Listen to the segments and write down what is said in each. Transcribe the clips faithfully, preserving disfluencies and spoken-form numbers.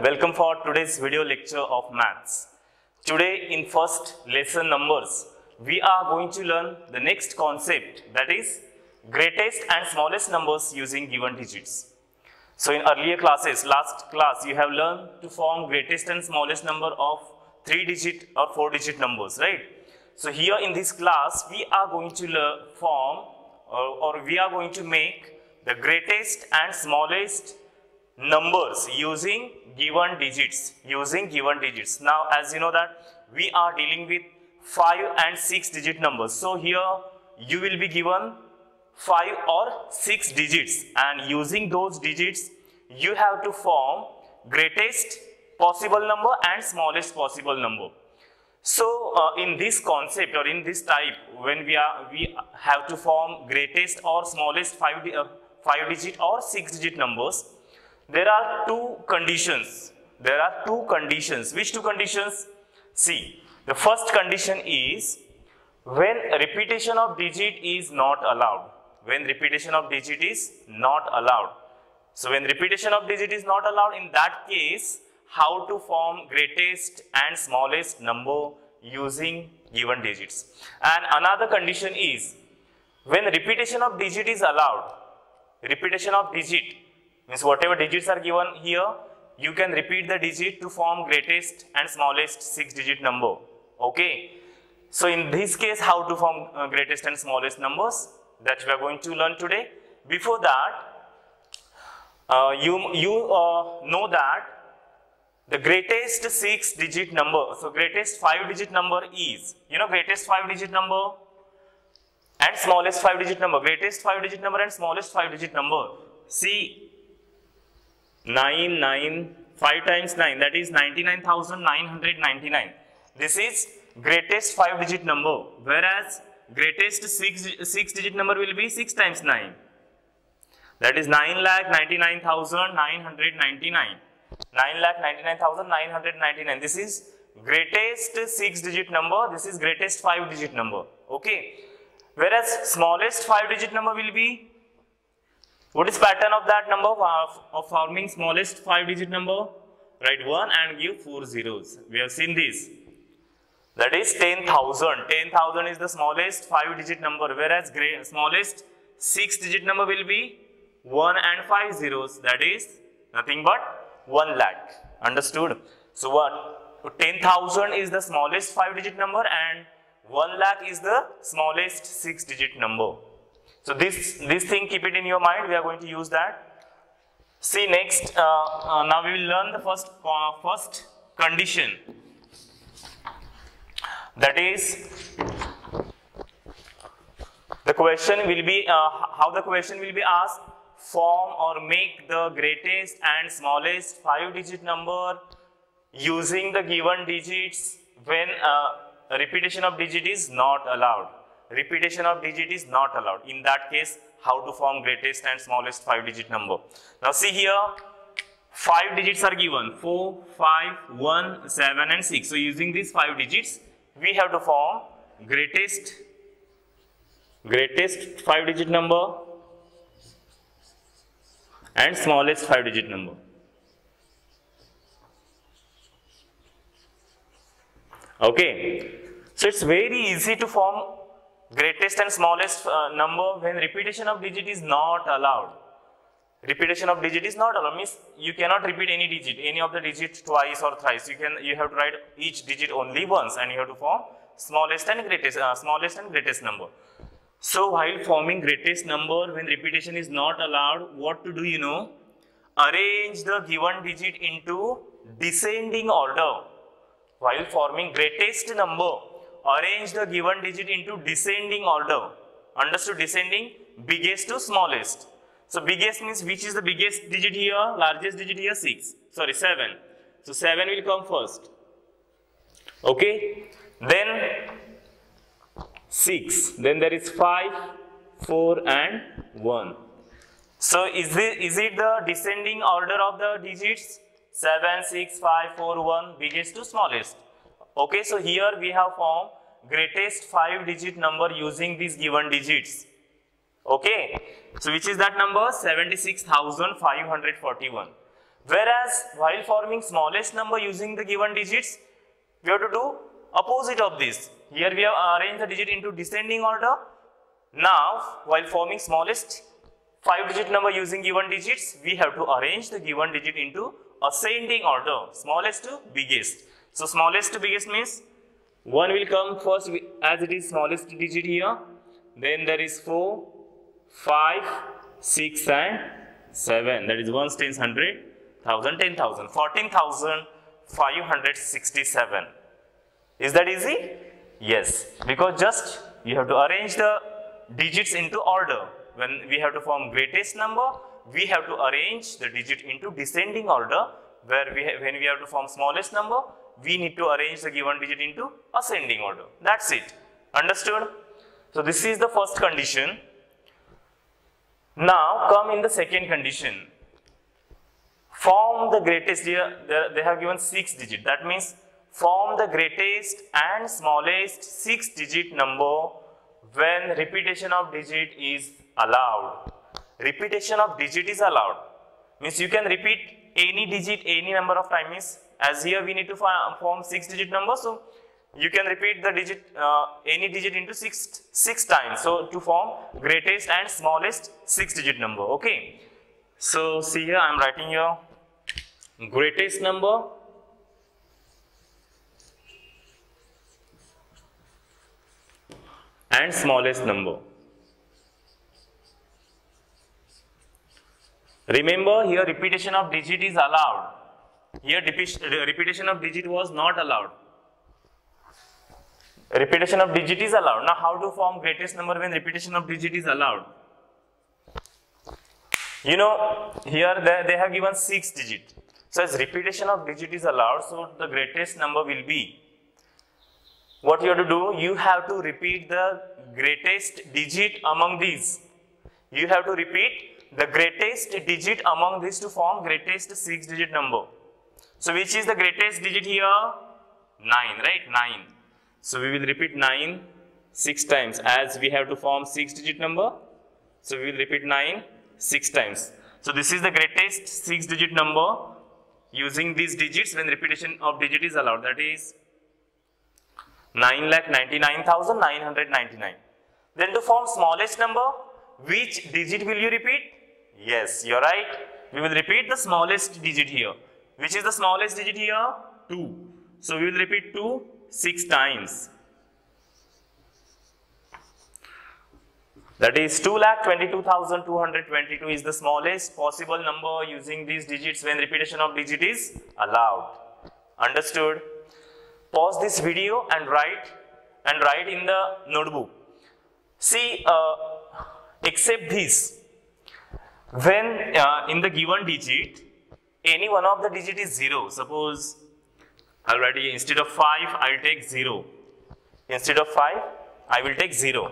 Welcome for today's video lecture of maths. Today in first lesson numbers, we are going to learn the next concept, that is greatest and smallest numbers using given digits. So in earlier classes, last class, you have learned to form greatest and smallest number of three digit or four digit numbers, right? So here in this class, we are going to learn, form or, or we are going to make the greatest and smallest numbers using given digits, using given digits. Now, as you know that we are dealing with five and six digit numbers. So here you will be given five or six digits, and using those digits you have to form greatest possible number and smallest possible number. So uh, in this concept or in this type, when we are we have to form greatest or smallest five, uh, five digit or six digit numbers, there are two conditions. There are two conditions. Which two conditions? See, the first condition is when repetition of digit is not allowed. When repetition of digit is not allowed. So when repetition of digit is not allowed, in that case, how to form greatest and smallest number using given digits. And another condition is when repetition of digit is allowed. Repetition of digit means whatever digits are given here, you can repeat the digit to form greatest and smallest six digit number. Okay. So in this case, how to form uh, greatest and smallest numbers, that we are going to learn today. Before that, uh, you, you uh, know that the greatest six digit number, so greatest five digit number is, you know, greatest five digit number and smallest five digit number, greatest five digit number and smallest five digit number. See, nine, nine, five times nine, that is ninety-nine thousand nine hundred ninety-nine. This is greatest five digit number, whereas greatest six, six digit number will be six times nine. That is nine lakh ninety-nine thousand nine hundred ninety-nine. nine lakh ninety-nine thousand nine hundred ninety-nine. This is greatest six digit number, this is greatest five digit number. Okay. Whereas smallest five digit number will be, what is pattern of that number of, of forming smallest five digit number? Write one and give four zeros. We have seen this. That is ten thousand. ten thousand is the smallest five digit number, whereas great, smallest six digit number will be one and five zeros. That is nothing but one lakh. Understood? So what? ten thousand is the smallest five digit number and one lakh is the smallest six digit number. So this, this thing, keep it in your mind, we are going to use that. See next, uh, uh, now we will learn the first, uh, first condition. That is, the question will be, uh, how the question will be asked, form or make the greatest and smallest five digit number using the given digits when uh, repetition of digit is not allowed. Repetition of digit is not allowed. In that case, how to form greatest and smallest five digit number. Now see here, five digits are given, four, five, one, seven and six. So using these five digits, we have to form greatest, greatest five digit number and smallest five digit number. Okay. So it's very easy to form greatest and smallest uh, number when repetition of digit is not allowed. Repetition of digit is not allowed means you cannot repeat any digit, any of the digits twice or thrice. You can you have to write each digit only once, and you have to form smallest and greatest uh, smallest and greatest number. So while forming greatest number when repetition is not allowed, what to do, you know? Arrange the given digit into descending order. While forming greatest number, arrange the given digit into descending order. Understood? Descending, biggest to smallest. So biggest means which is the biggest digit here, largest digit here, six. Sorry, seven. So seven will come first. Okay. Then six. Then there is five, four and one. So is it, is it the descending order of the digits? seven, six, five, four, one, biggest to smallest. Okay, so here we have formed greatest five digit number using these given digits. Okay, so which is that number? seventy-six thousand five hundred forty-one. Whereas while forming smallest number using the given digits, we have to do opposite of this. Here we have arranged the digit into descending order. Now, while forming smallest five digit number using given digits, we have to arrange the given digit into ascending order, smallest to biggest. So, smallest to biggest means one will come first as it is smallest digit here. Then there is four, five, six and seven. That is ones, tens, hundred, thousand, ten thousand, fourteen thousand five hundred sixty-seven. Is that easy? Yes, because just you have to arrange the digits into order. When we have to form greatest number, we have to arrange the digit into descending order. Where we when we have to form smallest number, we need to arrange the given digit into ascending order. That's it. Understood? So this is the first condition. Now come in the second condition. Form the greatest, here they have given six digit. That means form the greatest and smallest six digit number when repetition of digit is allowed. Repetition of digit is allowed. Means you can repeat any digit any number of times. As here we need to form six digit number, so you can repeat the digit uh, any digit into six six times. So to form greatest and smallest six digit number. Okay. So see here I am writing here greatest number and smallest number. Remember here repetition of digit is allowed. Here repetition of digit was not allowed. Repetition of digit is allowed. Now how to form greatest number when repetition of digit is allowed? You know, here they, they have given six digit. So as repetition of digit is allowed, so the greatest number will be, what you have to do, you have to repeat the greatest digit among these. You have to repeat the greatest digit among these to form greatest six digit number. So which is the greatest digit here? nine, right? nine. So we will repeat nine six times as we have to form six digit number. So we will repeat nine six times. So this is the greatest six digit number using these digits when repetition of digit is allowed. That is nine lakh ninety-nine thousand nine hundred ninety-nine. Then to form smallest number, which digit will you repeat? Yes, you are right. We will repeat the smallest digit here. Which is the smallest digit here? two. So we will repeat two six times. That is two lakh twenty-two thousand two hundred twenty-two is the smallest possible number using these digits when repetition of digit is allowed. Understood? Pause this video and write and write in the notebook. See, uh, except this, when uh, in the given digit, any one of the digit is zero. Suppose I'll write here, instead of five, I'll take zero. Instead of five, I will take zero.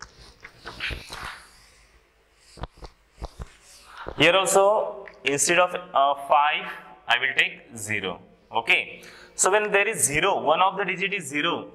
Here also, instead of uh, five, I will take zero. Okay. So when there is zero, one of the digit is zero.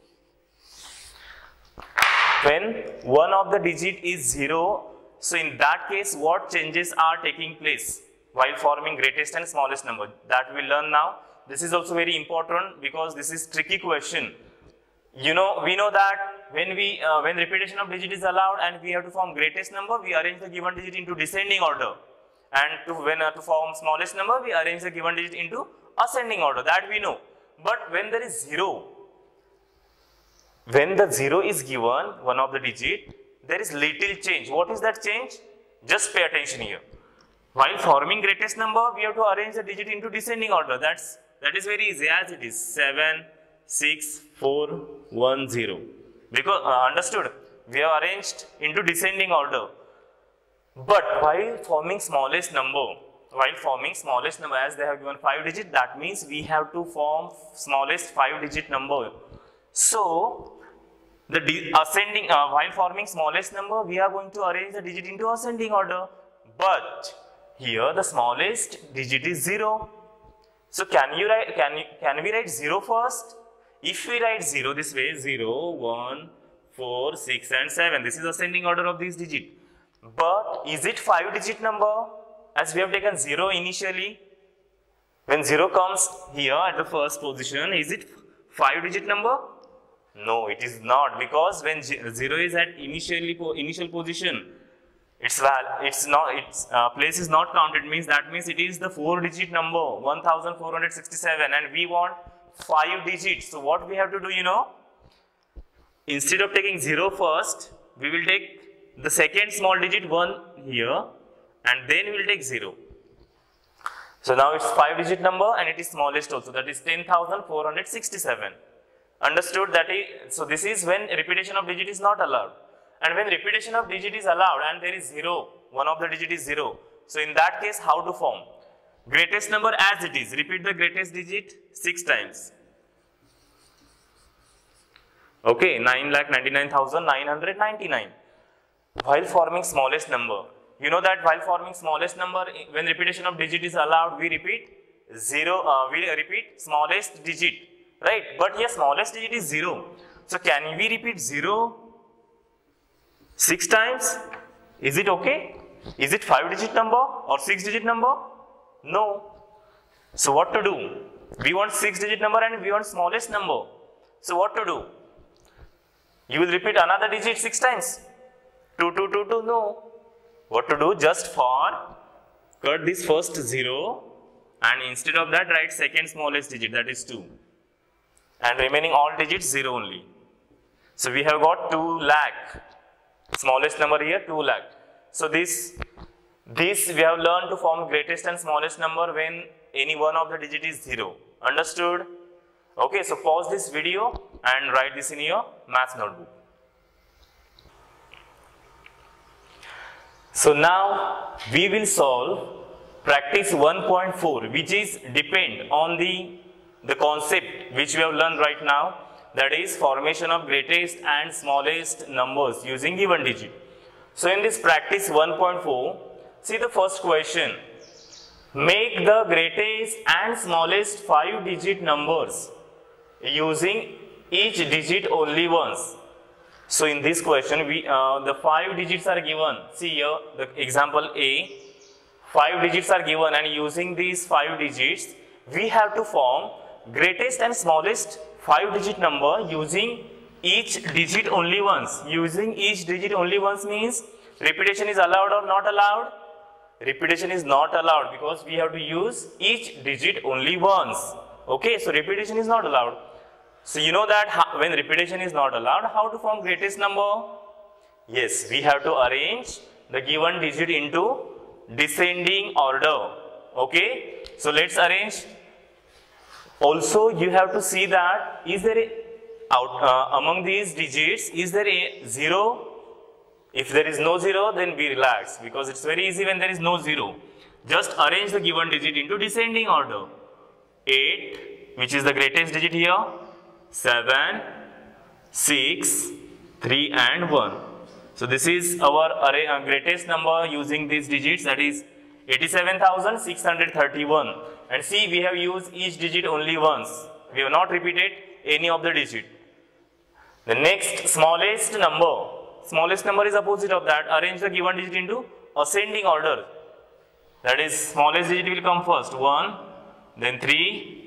When one of the digit is zero, so in that case, what changes are taking place while forming greatest and smallest number? That we will learn now. This is also very important because this is tricky question. You know, we know that when we uh, when repetition of digit is allowed and we have to form greatest number, we arrange the given digit into descending order, and to when uh, to form smallest number, we arrange the given digit into ascending order. That we know. But when there is zero, when the zero is given, one of the digit, there is little change. What is that change? Just pay attention here. While forming greatest number, we have to arrange the digit into descending order. That's that is very easy as it is seven, six, four, one, zero. Because uh, understood, we have arranged into descending order. But while forming smallest number, while forming smallest number, as they have given five digit, that means we have to form smallest five digit number. So the ascending uh, while forming smallest number, we are going to arrange the digit into ascending order. But here the smallest digit is zero. So can you write can you can we write zero first? If we write zero this way, zero, one, four, six and seven, this is ascending order of this digit. But is it five digit number? As we have taken zero initially, When zero comes here at the first position, is it five digit number? No, it is not, because when zero is at initially initial position, its val it's not its uh, place is not counted, means that means it is the four digit number one thousand four hundred sixty-seven, and we want five digits. So what we have to do, you know, instead of taking zero first, we will take the second small digit one here, and then we will take zero. So now it's five digit number and it is smallest also, that is ten thousand four hundred sixty-seven. Understood? That is, so this is when repetition of digit is not allowed. And when repetition of digit is allowed and there is zero, one of the digit is zero. So in that case, how to form? Greatest number as it is. Repeat the greatest digit six times. Okay, nine lakh ninety-nine thousand nine hundred ninety-nine. While forming smallest number, you know that while forming smallest number, when repetition of digit is allowed, we repeat zero, uh, we repeat smallest digit, right? But here smallest digit is zero. So can we repeat zero six times? Is it okay? Is it five digit number or six digit number? No. So what to do? We want six digit number and we want smallest number. So what to do? You will repeat another digit six times. two, two, two, two, no. What to do? Just for cut this first zero and instead of that write second smallest digit, that is two. And remaining all digits zero only. So we have got two lakh. Smallest number here, two lakh. So this, this we have learned to form greatest and smallest number when any one of the digit is zero. Understood? Okay, so pause this video and write this in your maths notebook. So now we will solve practice one point four, which is depend on the, the concept which we have learned right now, that is formation of greatest and smallest numbers using given digit. So in this practice one point four, see the first question. Make the greatest and smallest five digit numbers using each digit only once. So in this question, we uh, the five digits are given. See here, the example A, five digits are given, and using these five digits, we have to form greatest and smallest five digit number using each digit only once. Using each digit only once means repetition is allowed or not allowed? Repetition is not allowed because we have to use each digit only once. Okay, so repetition is not allowed. So you know that how, when repetition is not allowed, how to form greatest number? Yes, we have to arrange the given digit into descending order. Okay, so let's arrange. Also, you have to see that is there a, out uh, among these digits, is there a zero? If there is no zero, then we relax because it's very easy when there is no zero. Just arrange the given digit into descending order. eight, which is the greatest digit here. seven, six, three and one. So this is our array, uh, greatest number using these digits, that is eighty-seven thousand six hundred thirty-one. And see, we have used each digit only once. We have not repeated any of the digit. The next smallest number, smallest number is opposite of that. Arrange the given digit into ascending order. That is, smallest digit will come first, one, then three,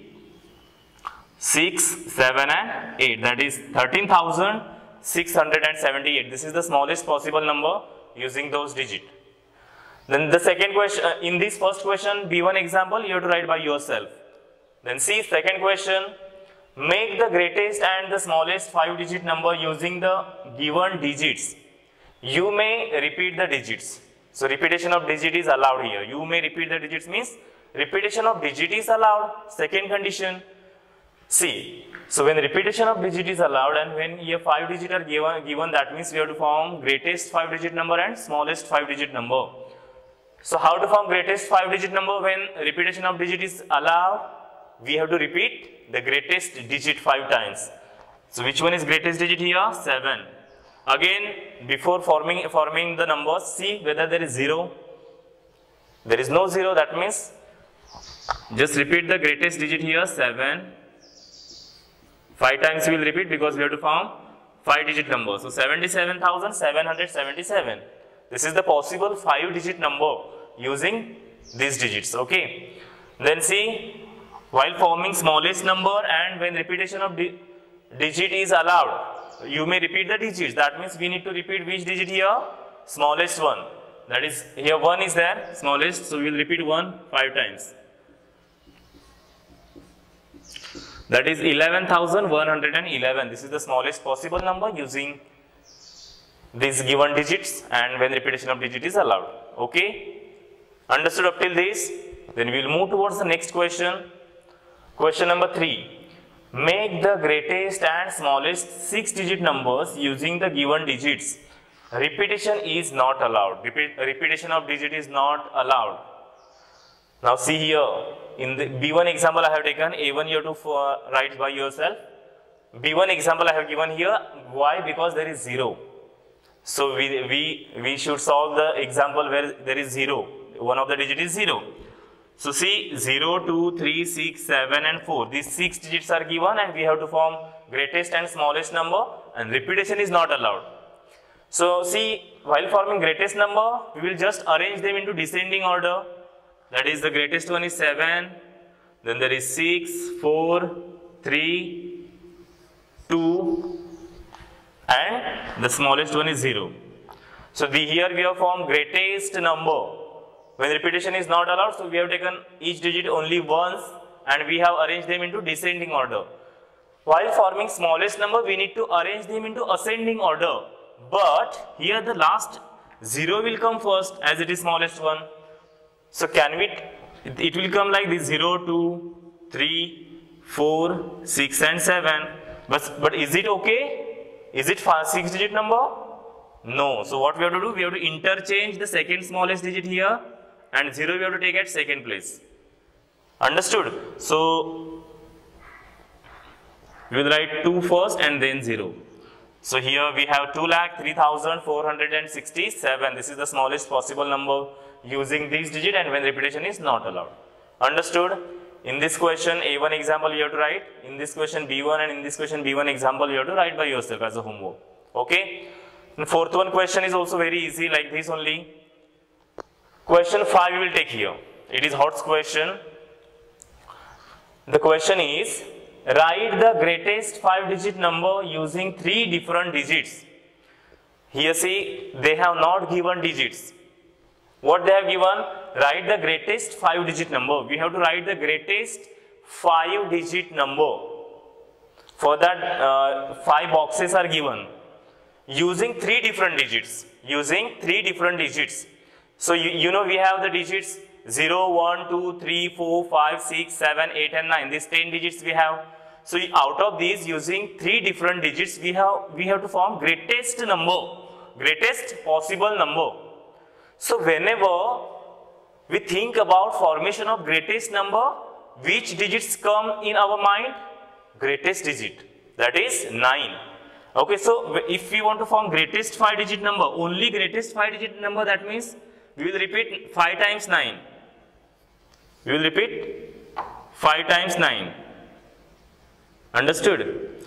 six, seven and eight, that is thirteen thousand six hundred seventy-eight. This is the smallest possible number using those digits. Then the second question, uh, in this first question, B one example, you have to write by yourself. Then see second question, make the greatest and the smallest five digit number using the given digits. You may repeat the digits. So repetition of digit is allowed here. You may repeat the digits means repetition of digit is allowed. Second condition. See, so when repetition of digit is allowed and when here five digit are given, given, that means we have to form greatest five digit number and smallest five digit number. So how to form greatest five digit number when repetition of digit is allowed? We have to repeat the greatest digit five times. So which one is greatest digit here? seven. Again, before forming, forming the numbers, see whether there is zero. There is no zero, that means just repeat the greatest digit here, seven. five times we will repeat because we have to form five digit number. So seventy-seven thousand seven hundred seventy-seven. This is the possible five digit number using these digits. Okay. Then see, while forming smallest number and when repetition of di digit is allowed, you may repeat the digits. That means we need to repeat which digit here? Smallest one. That is, here one is there, smallest, so we will repeat one five times. That is eleven thousand one hundred eleven. This is the smallest possible number using these given digits and when repetition of digit is allowed. Okay? Understood up till this? Then we will move towards the next question. Question number three. Make the greatest and smallest six digit numbers using the given digits. Repetition is not allowed. Repeat, repetition of digit is not allowed. Now see here, in the B one example I have taken, A one you have to uh, write by yourself. B one example I have given here. Why? Because there is zero. So we, we, we should solve the example where there is zero. One of the digit is zero. So see, zero, two, three, six, seven and four. These six digits are given and we have to form greatest and smallest number, and repetition is not allowed. So see, while forming greatest number, we will just arrange them into descending order. That is, the greatest one is seven, then there is six, four, three, two and the smallest one is zero. So the, here we have formed greatest number. When repetition is not allowed, so we have taken each digit only once and we have arranged them into descending order. While forming smallest number, we need to arrange them into ascending order. But here the last zero will come first as it is smallest one. So can we, it, it will come like this zero, two, three, four, six and seven. But, but is it okay? Is it six digit number? No. So what we have to do? We have to interchange the second smallest digit here and zero we have to take at second place. Understood? So we will write two first and then zero. So here we have two lakh three thousand four hundred sixty-seven. This is the smallest possible number using these digit and when repetition is not allowed. Understood? In this question A one example you have to write, in this question B one and in this question B one example you have to write by yourself as a homework. Okay? And fourth one question is also very easy, like this only. Question five we will take here. It is hot question. The question is, write the greatest five digit number using three different digits. Here see, they have not given digits. What they have given? Write the greatest five digit number. We have to write the greatest five digit number. For that, uh, five boxes are given. Using three different digits. Using three different digits. So you, you know we have the digits zero, one, two, three, four, five, six, seven, eight and nine. These ten digits we have. So out of these, using three different digits, we have, we have to form greatest number. Greatest possible number. So whenever we think about formation of greatest number, which digits come in our mind? Greatest digit. That is nine. Okay, so if we want to form greatest five digit number, only greatest five digit number, that means we will repeat five times nine. We will repeat five times nine. Understood?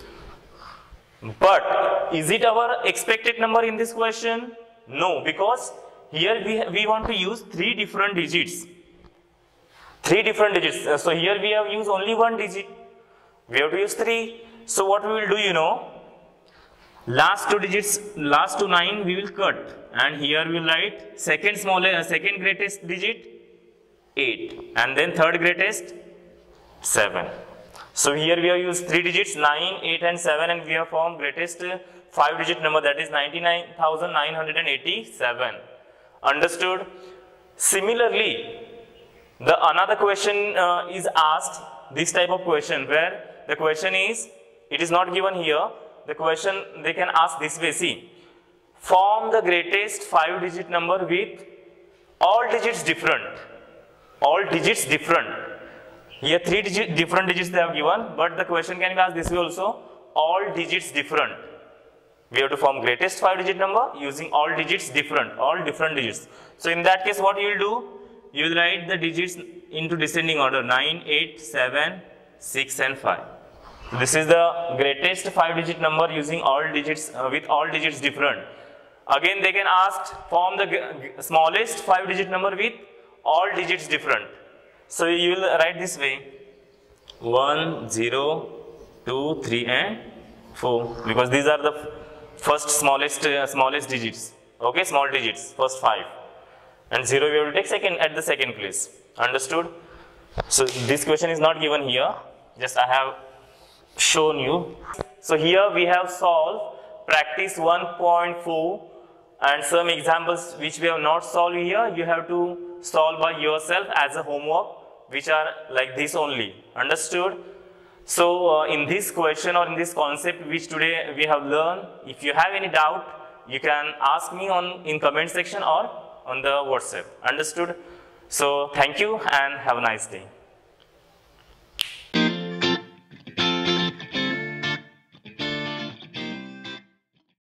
But is it our expected number in this question? No, because here we, we want to use three different digits. Three different digits. So here we have used only one digit. We have to use three. So what we will do, you know, last two digits, last two nine we will cut. And here we will write second smallest, second greatest digit, eight. And then third greatest, seven. So here we have used three digits, nine, eight and seven, and we have formed greatest five digit number, that is ninety-nine thousand nine hundred eighty-seven. Understood? Similarly, the another question uh, is asked, this type of question, where the question is, it is not given here, the question they can ask this way, see, form the greatest five digit number with all digits different, all digits different. Here three digit, different digits they have given, but the question can be asked this way also, all digits different. We have to form greatest five digit number using all digits different, all different digits. So in that case what you will do? You will write the digits into descending order, nine, eight, seven, six and five. This is the greatest five digit number using all digits, uh, with all digits different. Again they can ask, form the smallest five digit number with all digits different. So you will write this way, one, zero, two, three and four, because these are the first smallest uh, smallest digits. Okay, small digits, first five, and zero we will take second at the second place. Understood? So this question is not given here, just I have shown you. So here we have solved practice one point four and some examples which we have not solved here, you have to solve by yourself as a homework, which are like this only. Understood? So uh, in this question or in this concept which today we have learned, if you have any doubt, you can ask me on in comment section or on the WhatsApp. Understood? So thank you and have a nice day.